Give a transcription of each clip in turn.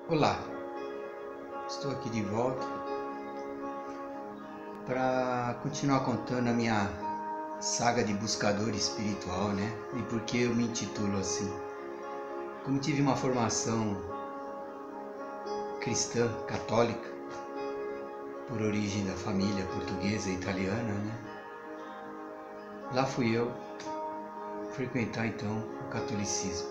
Olá, estou aqui de volta para continuar contando a minha saga de buscador espiritual, né? E por que eu me intitulo assim? Como tive uma formação cristã, católica, por origem da família portuguesa e italiana, né? Lá fui eu frequentar então o catolicismo.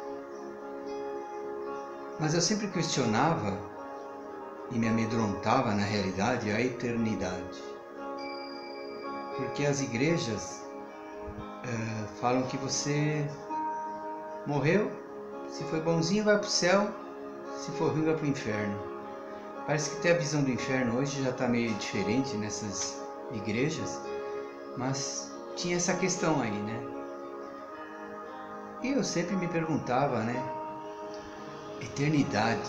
Mas eu sempre questionava e me amedrontava na realidade a eternidade. Porque as igrejas falam que você morreu, se foi bonzinho vai para o céu, se for ruim vai para o inferno. Parece que até a visão do inferno hoje já está meio diferente nessas igrejas, mas tinha essa questão aí, né? E eu sempre me perguntava, né? Eternidade,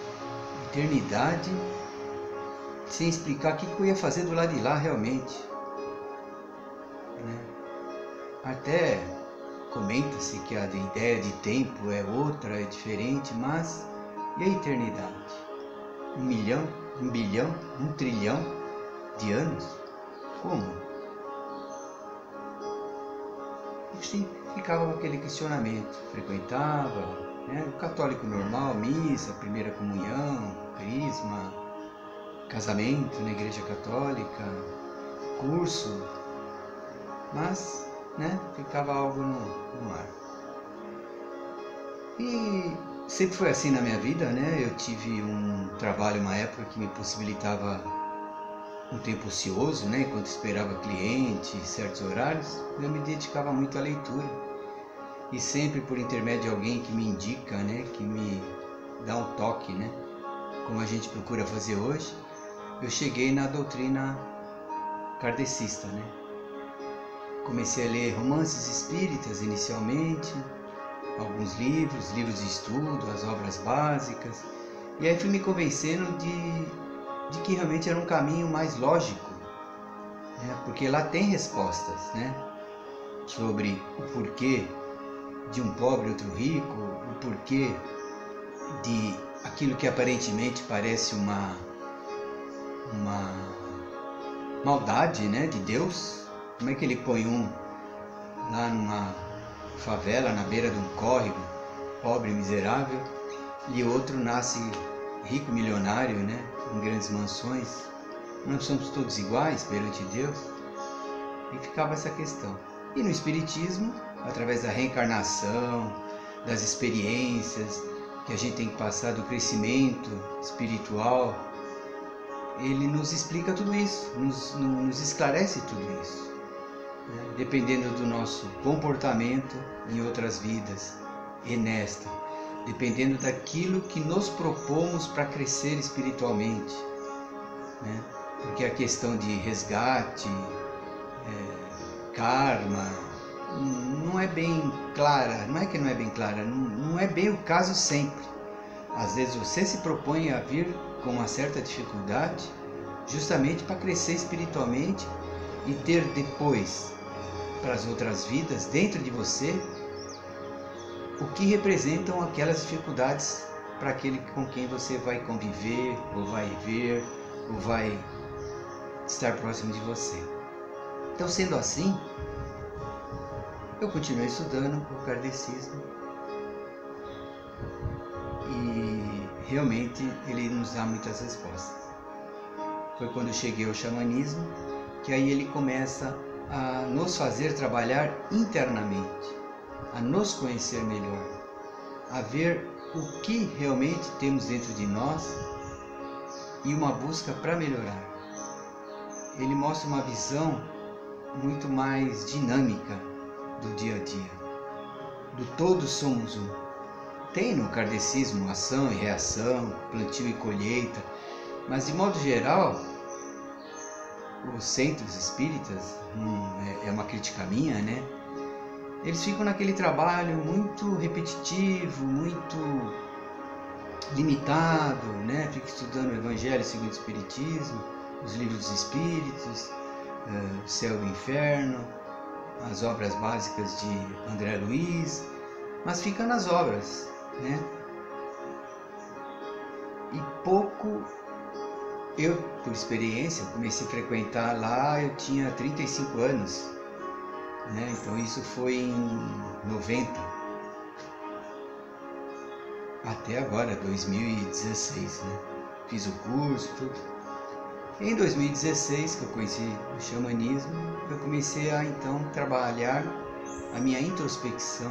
sem explicar o que eu ia fazer do lado de lá realmente, né? Até comenta-se que a ideia de tempo é outra, é diferente, mas e a eternidade? 1 milhão, 1 bilhão, 1 trilhão de anos? Como? E sim, ficava com aquele questionamento. Frequentava, né, o católico normal, missa, primeira comunhão, crisma, casamento na igreja católica, curso, mas, né, ficava algo no ar. E sempre foi assim na minha vida, né? Eu tive um trabalho, uma época que me possibilitava um tempo ocioso, né? Enquanto esperava cliente, certos horários, eu me dedicava muito à leitura. E sempre por intermédio de alguém que me indica, né? Que me dá um toque, né? Como a gente procura fazer hoje, eu cheguei na doutrina kardecista, né? Comecei a ler romances espíritas inicialmente, alguns livros de estudo, as obras básicas, e aí fui me convencendo de que realmente era um caminho mais lógico, né? Porque lá tem respostas, né? Sobre o porquê de um pobre e outro rico, o porquê de aquilo que aparentemente parece uma maldade, né, de Deus. Como é que ele põe um lá numa favela, na beira de um córrego, pobre, miserável, e outro nasce rico, milionário, né, em grandes mansões? Nós somos todos iguais perante Deus? E ficava essa questão. E no Espiritismo, através da reencarnação, das experiências que a gente tem que passar, do crescimento espiritual, ele nos explica tudo isso, nos esclarece tudo isso, né? Dependendo do nosso comportamento em outras vidas e nesta, dependendo daquilo que nos propomos para crescer espiritualmente, né? Porque a questão de resgate, karma, não é bem clara, não é que não é bem clara, não é bem o caso sempre. Às vezes você se propõe a vir com uma certa dificuldade, justamente para crescer espiritualmente e ter depois, para as outras vidas, dentro de você, o que representam aquelas dificuldades para aquele com quem você vai conviver, ou vai ver, ou vai estar próximo de você. Então, sendo assim, eu continuei estudando o kardecismo e realmente ele nos dá muitas respostas. Foi quando eu cheguei ao xamanismo que aí ele começa a nos fazer trabalhar internamente, a nos conhecer melhor, a ver o que realmente temos dentro de nós e uma busca para melhorar. Ele mostra uma visão muito mais dinâmica do dia a dia, do todos somos um. Tem no kardecismo ação e reação, plantio e colheita, mas de modo geral, os centros espíritas, é uma crítica minha, né? Eles ficam naquele trabalho muito repetitivo, muito limitado, né? Fica estudando o Evangelho segundo o Espiritismo, os livros dos Espíritos, o Céu e o Inferno, as obras básicas de André Luiz, mas fica nas obras, né? E pouco, eu, por experiência, comecei a frequentar lá, eu tinha 35 anos, né? Então isso foi em 90, até agora, 2016, né? Fiz o curso, tudo. Em 2016, que eu conheci o xamanismo, eu comecei a então trabalhar a minha introspecção,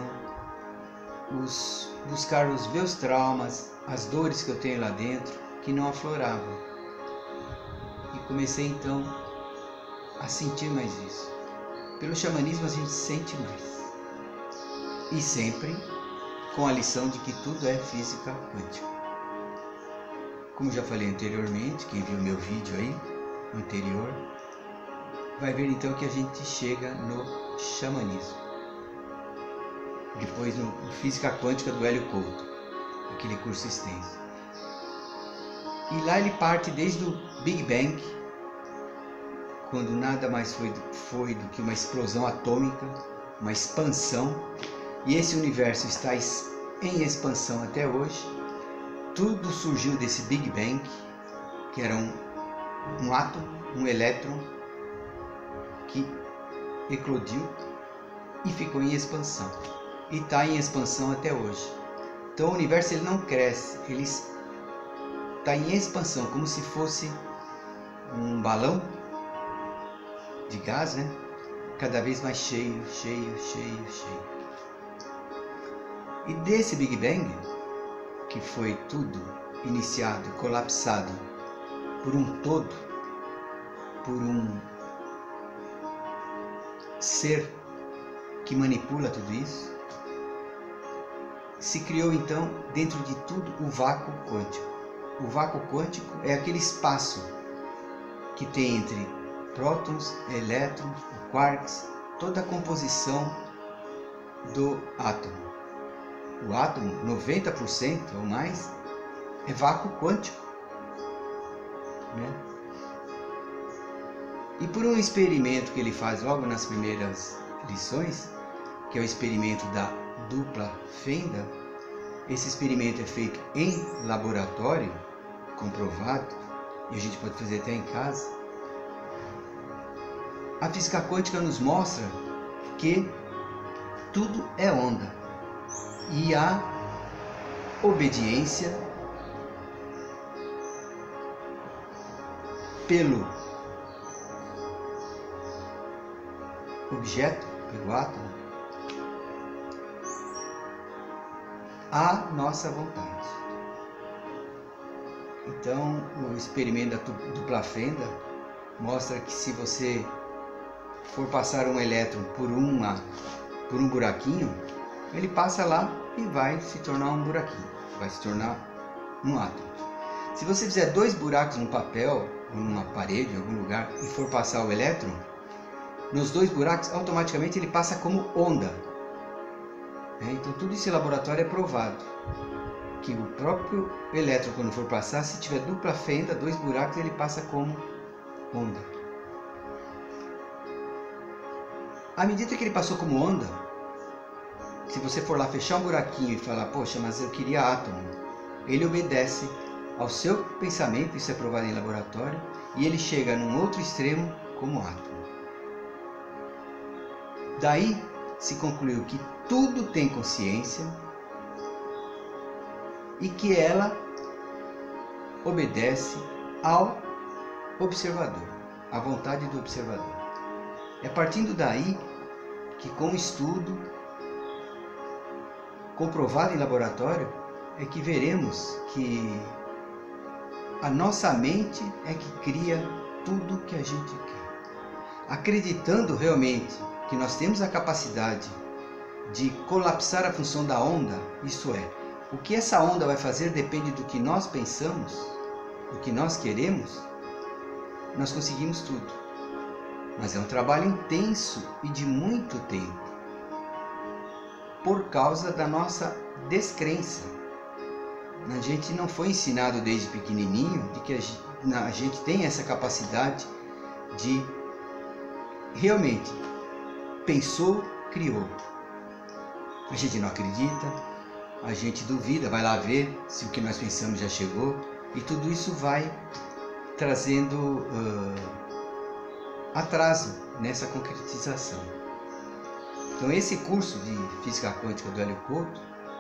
buscar os meus traumas, as dores que eu tenho lá dentro, que não afloravam. E comecei então a sentir mais isso. Pelo xamanismo a gente sente mais. E sempre com a lição de que tudo é física quântica. Como já falei anteriormente, quem viu meu vídeo aí, anterior, vai ver então que a gente chega no xamanismo. Depois no Física Quântica do Hélio Couto, aquele curso extenso. E lá ele parte desde o Big Bang, quando nada mais foi do que uma explosão atômica, uma expansão, e esse universo está em expansão até hoje. Tudo surgiu desse Big Bang, que era um átomo, um elétron, que eclodiu e ficou em expansão. E está em expansão até hoje. Então o universo ele não cresce, ele está em expansão, como se fosse um balão de gás, né? Cada vez mais cheio, cheio, cheio, cheio. E desse Big Bang, que foi tudo iniciado, colapsado por um todo, por um ser que manipula tudo isso, se criou então dentro de tudo o vácuo quântico. O vácuo quântico é aquele espaço que tem entre prótons, elétrons, quarks, toda a composição do átomo. O átomo, 90% ou mais, é vácuo quântico, né? E por um experimento que ele faz logo nas primeiras lições, que é o experimento da dupla fenda, esse experimento é feito em laboratório, comprovado, e a gente pode fazer até em casa. A física quântica nos mostra que tudo é onda e a obediência pelo objeto, pelo átomo, à nossa vontade. Então, o experimento da dupla fenda mostra que se você for passar um elétron por um buraquinho, ele passa lá e vai se tornar um buraquinho, vai se tornar um átomo. Se você fizer 2 buracos no papel ou numa parede, em algum lugar, e for passar o elétron, nos 2 buracos, automaticamente ele passa como onda. Então tudo isso em laboratório é provado, que o próprio elétron, quando for passar, se tiver dupla fenda, 2 buracos, ele passa como onda. À medida que ele passou como onda, se você for lá fechar um buraquinho e falar, poxa, mas eu queria átomo, ele obedece ao seu pensamento, isso é provado em laboratório, e ele chega num outro extremo como átomo. Daí se concluiu que tudo tem consciência e que ela obedece ao observador, à vontade do observador. É partindo daí que, com o estudo comprovado em laboratório, é que veremos que a nossa mente é que cria tudo que a gente quer. Acreditando realmente que nós temos a capacidade de colapsar a função da onda, isso é, o que essa onda vai fazer depende do que nós pensamos, do que nós queremos, nós conseguimos tudo. Mas é um trabalho intenso e de muito tempo, por causa da nossa descrença. A gente não foi ensinado desde pequenininho de que a gente tem essa capacidade de realmente pensou, criou. A gente não acredita, a gente duvida, vai lá ver se o que nós pensamos já chegou. E tudo isso vai trazendo atraso nessa concretização. Então esse curso de Física Quântica do Hélio Couto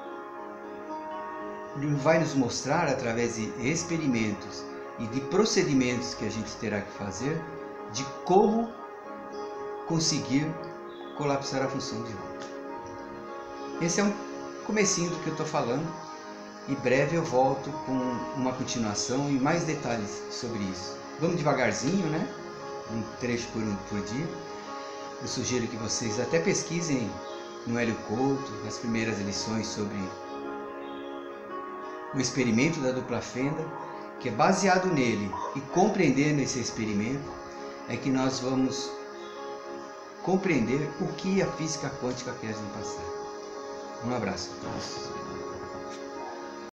vai nos mostrar, através de experimentos e de procedimentos que a gente terá que fazer, de como conseguir colapsar a função de onda. Esse é um comecinho do que eu estou falando. Em breve eu volto com uma continuação e mais detalhes sobre isso. Vamos devagarzinho, né? Um trecho por dia. Eu sugiro que vocês até pesquisem no Hélio Couto as primeiras lições sobre o experimento da dupla fenda, que é baseado nele, e compreendendo esse experimento é que nós vamos compreender o que a física quântica quer nos passar. Um abraço a todos.